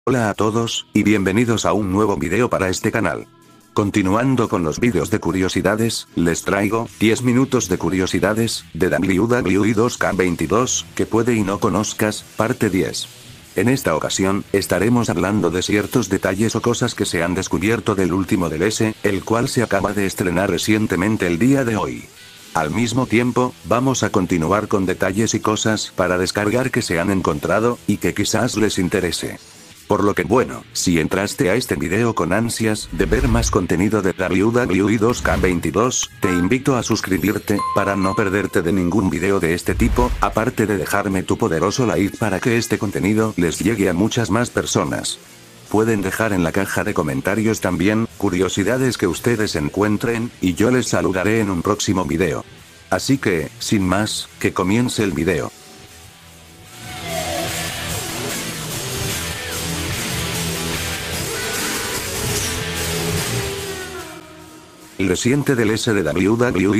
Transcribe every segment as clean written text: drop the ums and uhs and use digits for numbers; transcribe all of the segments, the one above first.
Hola a todos, y bienvenidos a un nuevo video para este canal. Continuando con los vídeos de curiosidades, les traigo 10 minutos de curiosidades de WWE 2K22, que puede y no conozcas, parte 10. En esta ocasión, estaremos hablando de ciertos detalles o cosas que se han descubierto del último DLC, el cual se acaba de estrenar recientemente el día de hoy. Al mismo tiempo, vamos a continuar con detalles y cosas para descargar que se han encontrado, y que quizás les interese. Por lo que bueno, si entraste a este video con ansias de ver más contenido de WWE 2K22, te invito a suscribirte, para no perderte de ningún video de este tipo, aparte de dejarme tu poderoso like para que este contenido les llegue a muchas más personas. Pueden dejar en la caja de comentarios también, curiosidades que ustedes encuentren, y yo les saludaré en un próximo video. Así que, sin más, que comience el video. El reciente DLC de WWE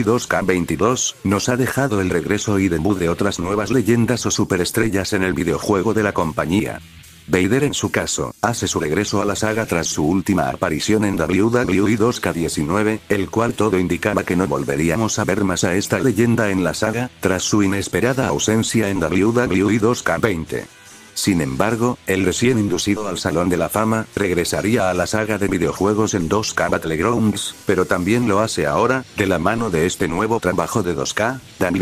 2K22 nos ha dejado el regreso y debut de otras nuevas leyendas o superestrellas en el videojuego de la compañía. Vader en su caso, hace su regreso a la saga tras su última aparición en WWE 2K19, el cual todo indicaba que no volveríamos a ver más a esta leyenda en la saga, tras su inesperada ausencia en WWE 2K20. Sin embargo, el recién inducido al Salón de la Fama, regresaría a la saga de videojuegos en 2K Battlegrounds, pero también lo hace ahora, de la mano de este nuevo trabajo de 2K,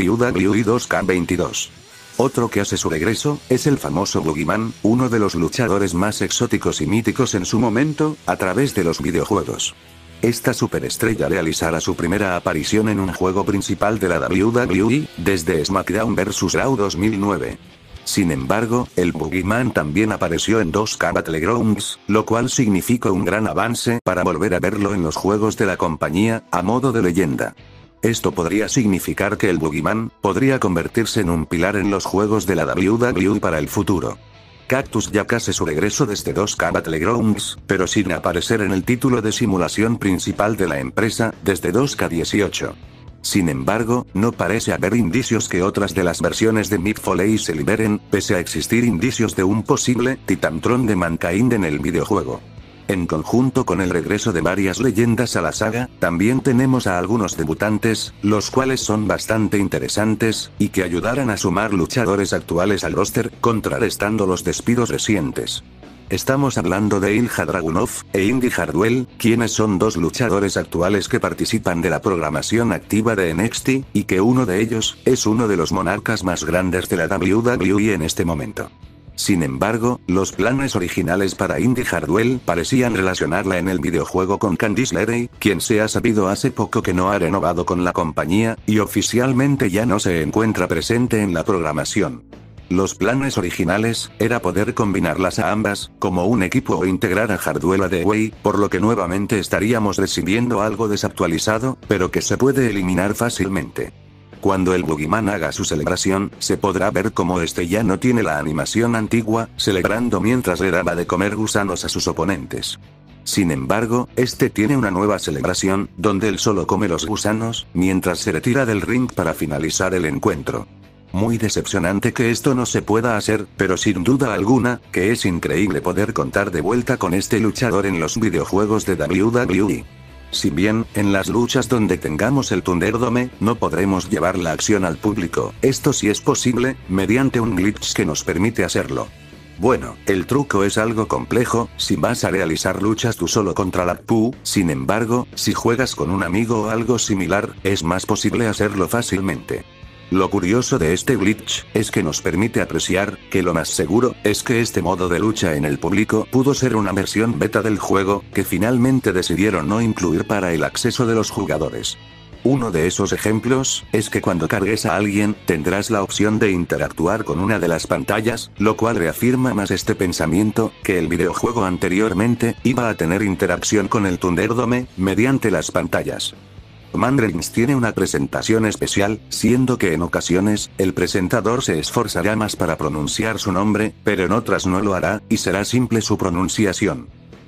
WWE 2K22. Otro que hace su regreso, es el famoso Boogeyman, uno de los luchadores más exóticos y míticos en su momento, a través de los videojuegos. Esta superestrella realizará su primera aparición en un juego principal de la WWE, desde SmackDown vs. Raw 2009. Sin embargo, el Boogeyman también apareció en 2K Battlegrounds, lo cual significa un gran avance para volver a verlo en los juegos de la compañía, a modo de leyenda. Esto podría significar que el Boogeyman podría convertirse en un pilar en los juegos de la WWE para el futuro. Cactus Jack hace su regreso desde 2K Battlegrounds, pero sin aparecer en el título de simulación principal de la empresa, desde 2K18. Sin embargo, no parece haber indicios que otras de las versiones de Mick Foley se liberen, pese a existir indicios de un posible Titantron de Mankind en el videojuego. En conjunto con el regreso de varias leyendas a la saga, también tenemos a algunos debutantes, los cuales son bastante interesantes, y que ayudarán a sumar luchadores actuales al roster, contrarrestando los despidos recientes. Estamos hablando de Ilja Dragunov e Indy Hartwell, quienes son dos luchadores actuales que participan de la programación activa de NXT, y que uno de ellos es uno de los monarcas más grandes de la WWE en este momento. Sin embargo, los planes originales para Indy Hartwell parecían relacionarla en el videojuego con Candice LeRae, quien se ha sabido hace poco que no ha renovado con la compañía, y oficialmente ya no se encuentra presente en la programación. Los planes originales, era poder combinarlas a ambas, como un equipo o integrar a Hartwell a The Way, por lo que nuevamente estaríamos recibiendo algo desactualizado, pero que se puede eliminar fácilmente. Cuando el Boogeyman haga su celebración, se podrá ver cómo este ya no tiene la animación antigua, celebrando mientras le daba de comer gusanos a sus oponentes. Sin embargo, este tiene una nueva celebración, donde él solo come los gusanos, mientras se retira del ring para finalizar el encuentro. Muy decepcionante que esto no se pueda hacer, pero sin duda alguna, que es increíble poder contar de vuelta con este luchador en los videojuegos de WWE. Si bien, en las luchas donde tengamos el Thunderdome, no podremos llevar la acción al público, esto sí es posible, mediante un glitch que nos permite hacerlo. Bueno, el truco es algo complejo, si vas a realizar luchas tú solo contra la PU, sin embargo, si juegas con un amigo o algo similar, es más posible hacerlo fácilmente. Lo curioso de este glitch, es que nos permite apreciar, que lo más seguro, es que este modo de lucha en el público pudo ser una versión beta del juego, que finalmente decidieron no incluir para el acceso de los jugadores. Uno de esos ejemplos, es que cuando cargues a alguien, tendrás la opción de interactuar con una de las pantallas, lo cual reafirma más este pensamiento, que el videojuego anteriormente, iba a tener interacción con el Thunderdome, mediante las pantallas. Roman Reigns tiene una presentación especial, siendo que en ocasiones, el presentador se esforzará más para pronunciar su nombre, pero en otras no lo hará, y será simple su pronunciación.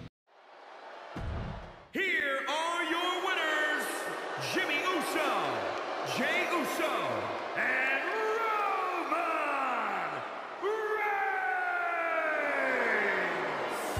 Here are your winners, Jimmy Uso, Jey Uso, and Roman Reigns.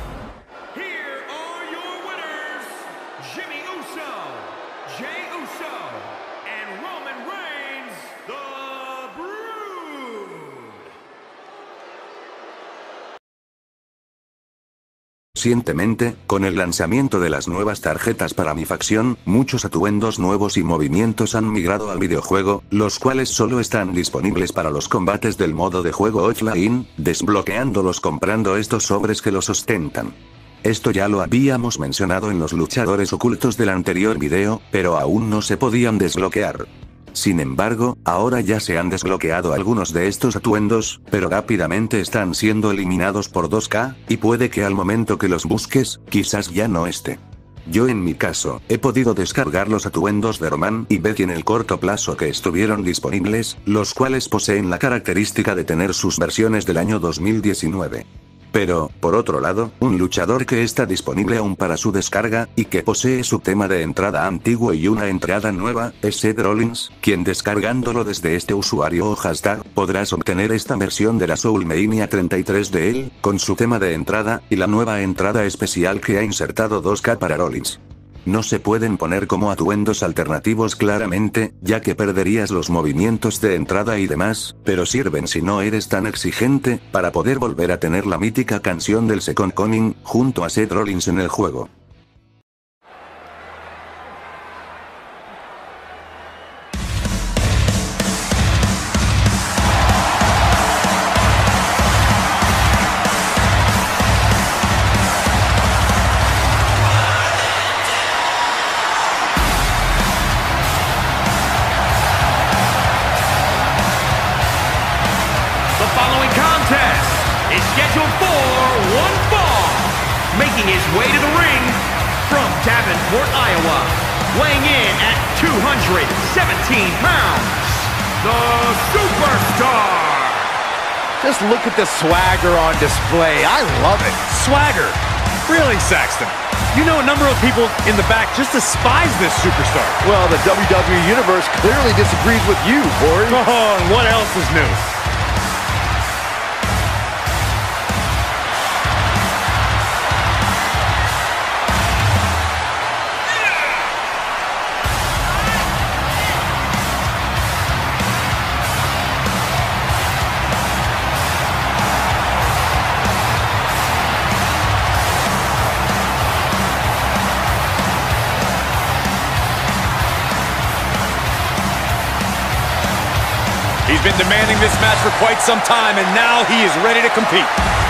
Recientemente, con el lanzamiento de las nuevas tarjetas para mi facción, muchos atuendos nuevos y movimientos han migrado al videojuego, los cuales solo están disponibles para los combates del modo de juego offline, desbloqueándolos comprando estos sobres que los ostentan. Esto ya lo habíamos mencionado en los luchadores ocultos del anterior video, pero aún no se podían desbloquear. Sin embargo, ahora ya se han desbloqueado algunos de estos atuendos, pero rápidamente están siendo eliminados por 2K, y puede que al momento que los busques, quizás ya no esté. Yo en mi caso, he podido descargar los atuendos de Roman y Becky en el corto plazo que estuvieron disponibles, los cuales poseen la característica de tener sus versiones del año 2019. Pero, por otro lado, un luchador que está disponible aún para su descarga, y que posee su tema de entrada antiguo y una entrada nueva, es Seth Rollins, quien descargándolo desde este usuario o hashtag, podrás obtener esta versión de la Soulmania 33 de él, con su tema de entrada, y la nueva entrada especial que ha insertado 2K para Rollins. No se pueden poner como atuendos alternativos claramente, ya que perderías los movimientos de entrada y demás, pero sirven si no eres tan exigente, para poder volver a tener la mítica canción del Second Coming, junto a Seth Rollins en el juego. Making his way to the ring, from Davenport, Iowa, weighing in at 217 pounds, the Superstar! Just look at the swagger on display. I love it. Swagger? Really, Saxton? You know a number of people in the back just despise this superstar. Well, the WWE Universe clearly disagrees with you, Corey. Oh, and what else is new? He's been demanding this match for quite some time, and now he is ready to compete.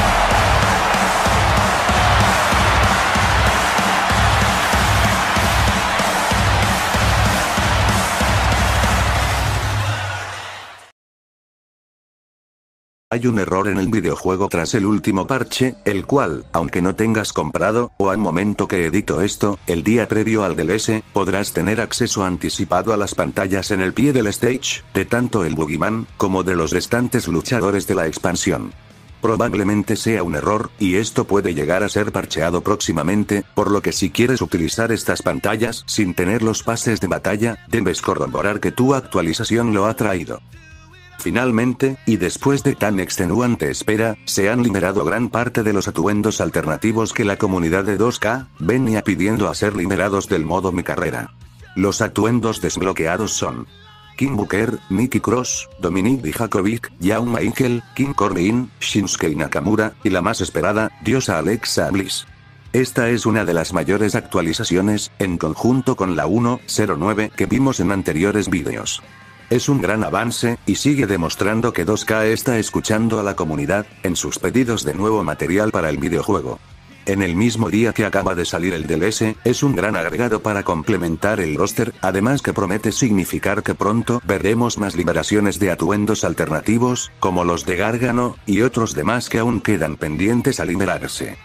Hay un error en el videojuego tras el último parche, el cual, aunque no tengas comprado, o al momento que edito esto, el día previo al DLC, podrás tener acceso anticipado a las pantallas en el pie del stage, de tanto el Boogeyman, como de los restantes luchadores de la expansión. Probablemente sea un error, y esto puede llegar a ser parcheado próximamente, por lo que si quieres utilizar estas pantallas sin tener los pases de batalla, debes corroborar que tu actualización lo ha traído. Finalmente, y después de tan extenuante espera, se han liberado gran parte de los atuendos alternativos que la comunidad de 2K venía pidiendo a ser liberados del modo Mi Carrera. Los atuendos desbloqueados son King Booker, Nikki Cross, Dominic Dijakovic, Shawn Michael, King Corbin, Shinsuke Nakamura, y la más esperada, Diosa Alexa Bliss. Esta es una de las mayores actualizaciones, en conjunto con la 1.09 que vimos en anteriores vídeos. Es un gran avance, y sigue demostrando que 2K está escuchando a la comunidad, en sus pedidos de nuevo material para el videojuego. En el mismo día que acaba de salir el DLC, es un gran agregado para complementar el roster, además que promete significar que pronto veremos más liberaciones de atuendos alternativos, como los de Gargano, y otros demás que aún quedan pendientes a liberarse.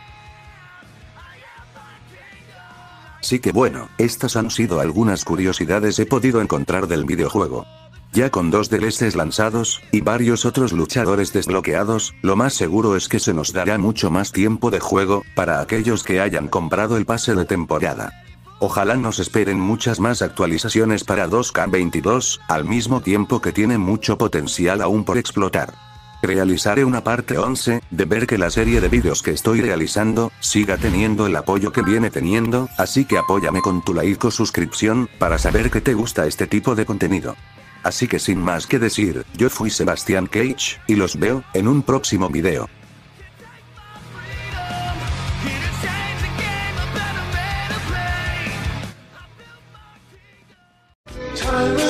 Así que bueno, estas han sido algunas curiosidades he podido encontrar del videojuego. Ya con 2 DLCs lanzados, y varios otros luchadores desbloqueados, lo más seguro es que se nos dará mucho más tiempo de juego, para aquellos que hayan comprado el pase de temporada. Ojalá nos esperen muchas más actualizaciones para 2K22, al mismo tiempo que tiene mucho potencial aún por explotar. Realizaré una parte 11, de ver que la serie de vídeos que estoy realizando, siga teniendo el apoyo que viene teniendo, así que apóyame con tu like o suscripción, para saber que te gusta este tipo de contenido. Así que sin más que decir, yo fui Sebastian Cage, y los veo en un próximo video. Here to say I will